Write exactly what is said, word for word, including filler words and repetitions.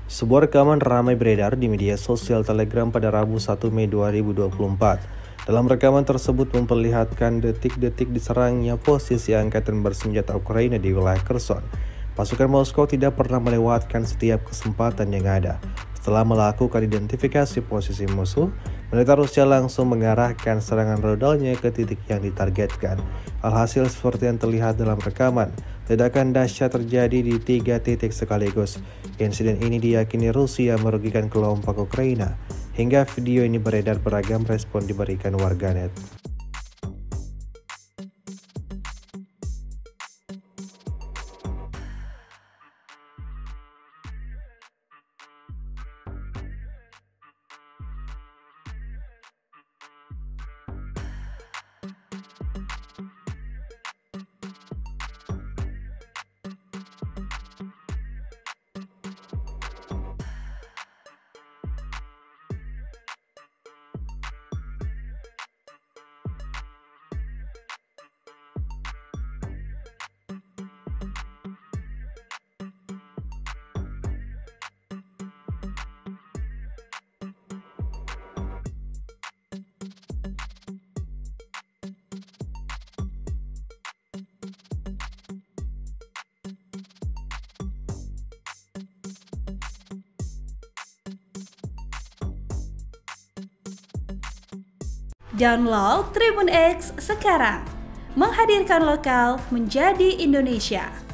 Sebuah rekaman ramai beredar di media sosial Telegram pada Rabu satu Mei dua ribu dua puluh empat. Dalam rekaman tersebut memperlihatkan detik-detik diserangnya posisi angkatan bersenjata Ukraina di wilayah Kherson. Pasukan Moskow tidak pernah melewatkan setiap kesempatan yang ada. Setelah melakukan identifikasi posisi musuh, militer Rusia langsung mengarahkan serangan rudalnya ke titik yang ditargetkan. Alhasil seperti yang terlihat dalam rekaman, ledakan dahsyat terjadi di tiga titik sekaligus. Insiden ini diyakini Rusia merugikan kelompok Ukraina. Hingga video ini beredar, beragam respon diberikan warganet. Download Tribun X sekarang, menghadirkan lokal menjadi Indonesia.